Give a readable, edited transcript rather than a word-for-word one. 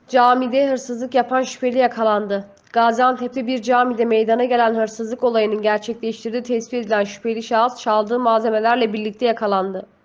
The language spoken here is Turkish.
Camide hırsızlık yapan şüpheli yakalandı. Gaziantep'te bir camide meydana gelen hırsızlık olayının gerçekleştirdiği tespit edilen şüpheli şahıs çaldığı malzemelerle birlikte yakalandı.